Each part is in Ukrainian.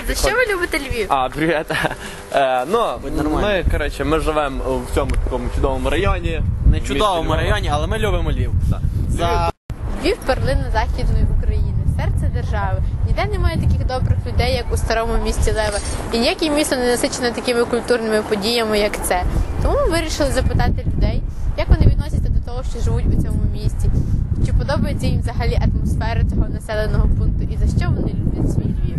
За що ви любите Львів? Привіт. Ми живемо в цьому такому чудовому районі. Не чудовому районі, але ми любимо Львів. Львів – перлина Західної України, серце держави. Ніде немає таких добрих людей, як у старому місті Лева. І ніяке місто не насичене такими культурними подіями, як це. Тому ми вирішили запитати людей, як вони відносяться до того, що живуть у цьому місті. Чи подобається їм взагалі атмосфера цього населеного пункту і за що вони люблять свій Львів.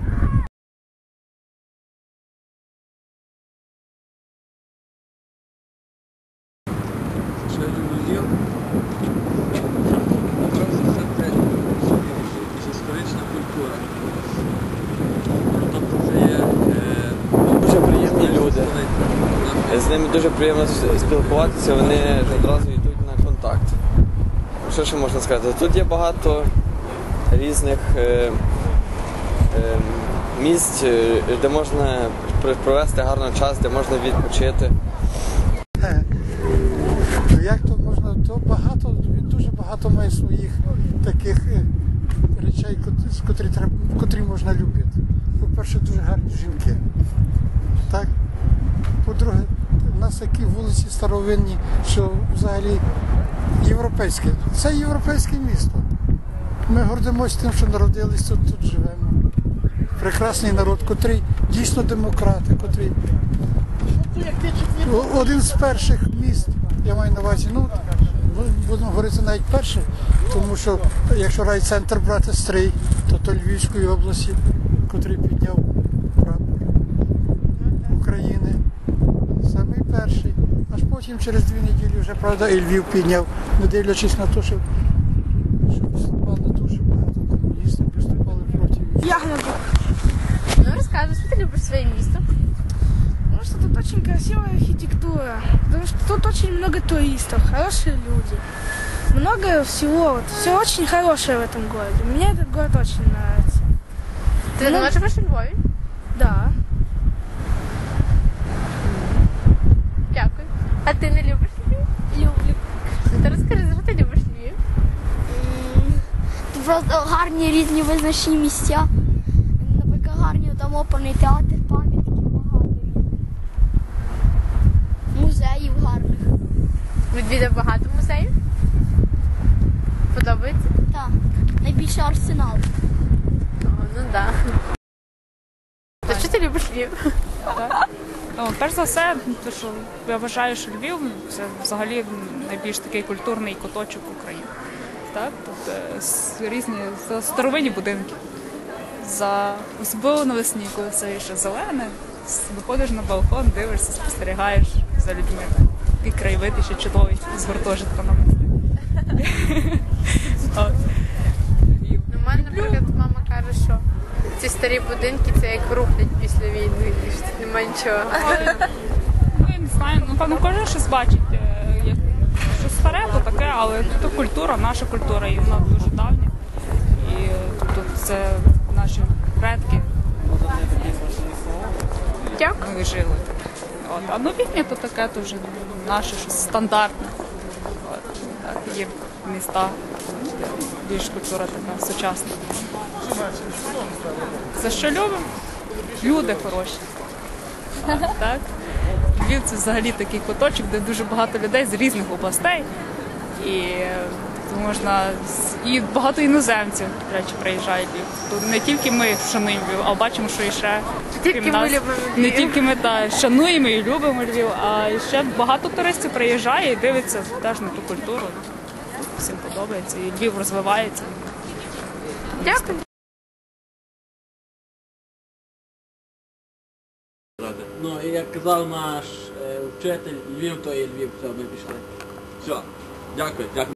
Що я люблю Львів? Це історична культура. Тобто це є Дуже приємні люди. З ними дуже приємно спілкуватися, вони одразу йдуть на контакт. Що ще можна сказати? Тут є багато різних місць, де можна провести гарний час, де можна відпочити. Як то можна, то багато, він дуже багато має своїх таких речей, котрі можна любити. По-перше, дуже гарні жінки. Так? По-друге, у нас такі вулиці старовинні, що взагалі європейське. Це європейське місто. Ми гордимося тим, що народились тут живемо. Прекрасний народ, котрий дійсно демократи, котрий один з перших міст, я маю на увазі, будемо говорити навіть перше, тому що якщо райцентр брати Стрий, то Львівської області, котрий підняв прапор України, самий перший. Аж потім через 2 неділі вже, правда, і Львів підняв, не дивлячись на те, що виступали дуже багато комуністів, виступали проти. Ну розказуй, що ти любиш своє місто? Потому что тут очень красивая архитектура, потому что тут очень много туристов, хорошие люди, много всего, все очень хорошее в этом городе. Мне этот город очень нравится. Ти давно живеш у Львові? Да. Дякую. А ти не любиш Львів? Люблю. Ти розкажи, за що ти любиш Львів? Тут просто гарні різні визначні місця. Наприклад, гарні там оперний театр, пам'ятки багато. Музеїв гарних. Відвідав багато музеїв? Подобається? Так. Найбільше Арсенал. Ну так. За що ти любиш Львів? Перш за все, те, що я вважаю, що Львів – це взагалі найбільш такий культурний куточок України. Так? Тут різні старовинні будинки. Особливо навесні, коли все ще зелене, виходиш на балкон, дивишся, спостерігаєш за людьми. Такий краєвид ще чудовий з гуртожитка на мості. У мене, наприклад, мама каже, що ці старі будинки – це як рухлять після війни, що тут немає нічого. Я не знаю, напевно, кожен щось бачить. Що старе, то таке, але тут культура, наша культура, і вона дуже давня. І тут це наші предки. Ми жили. А новітнє то таке, то вже наше щось стандартне. Так, є міста, більш культура така сучасна. За що любимо? Люди хороші. Так? Львів – це взагалі такий куточок, де дуже багато людей з різних областей. І можна і багато іноземців, до речі, приїжджають в Львів. Тут не тільки ми шануємо Львів, а бачимо, що і ще не тільки ми шануємо і любимо Львів, а ще багато туристів приїжджає і дивиться теж на ту культуру. Всім подобається, і Львів розвивається. Дякую. Ну, і як казав наш вчитель, Львів то є Львів, все, ми пішли. Все, дякую.